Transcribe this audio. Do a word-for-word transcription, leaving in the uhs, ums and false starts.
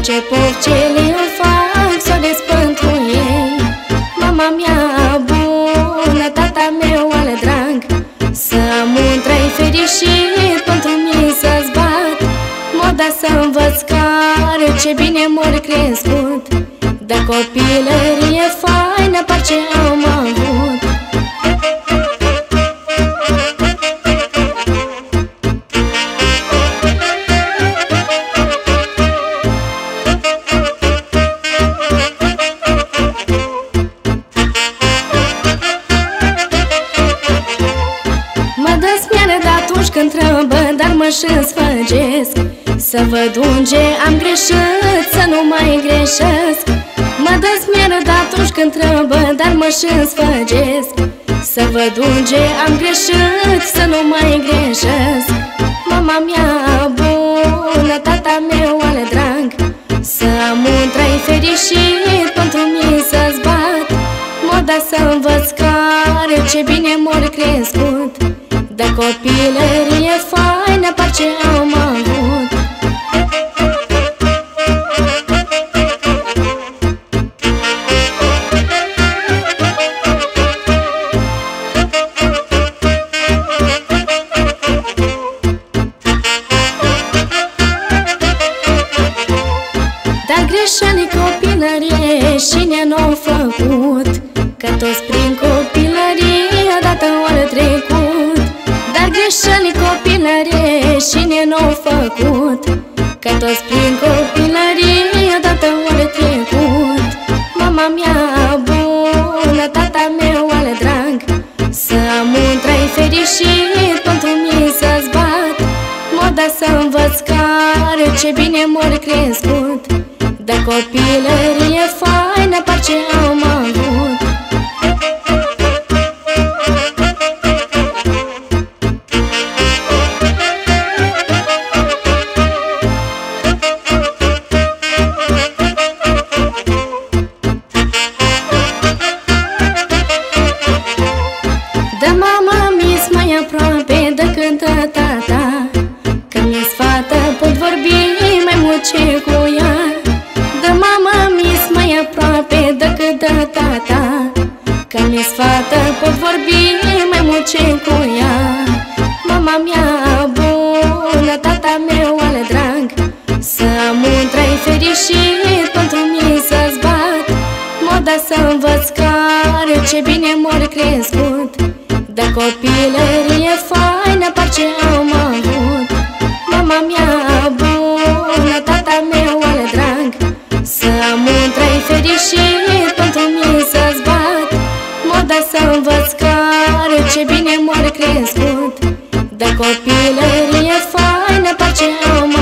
Orice pof ce le fac, s-o des pentru ei. Mama mea bună, tata meu ale drag, să am un trai fericit, pentru mine să-ți bat. Moda să învăț care, ce bine mori crescut, de copilărie faină, parce am avut. Când trăbă, dar mă și sfăgesc, să văd unde am greșit, să nu mai greșesc. Mă dă smeră de atunci când trăbă, dar mă și sfăgesc, să văd unde am greșit, să nu mai greșesc. Mama mea bună, tata meu ale drag, să am un trai fericit, pentru mine să-ți bat. Moda să învăț care, ce bine mori crescut, de copilărie faină, parce am avut. Dar greșeli copilărie cine n-o făcut, că toți prin copilărie odată ori trecut. Dar greșeli copilărie cine n-o făcut, că toți prin copilărie odată ori trecut. Mama mea bună, tata meu ale drag, să am un trai fericit, pentru mine să-ți bat. Moda să învăț care, ce bine mori crescut, de copilărie faină, parce am avut. Da mama mi-s mai aproape decât tata, că mi-s fată pot vorbi mai mult ce cu ea. Da mama mi-s mai aproape decât tata, că mi-s fată pot vorbi mai mult ce cu ea. Mama mea bună, tata meu ale drag, să am un trai fericit, pentru mine să-ți bat. Moda să învăț care, ce bine mori crescut, de copilărie faină, parce am avut. Mama mea bună, tata meu ale drag, să am un trai fericit, pentru mine să-ți bat. Moda să învăț care, ce bine mori crescut, de copilărie faină, parce am avut.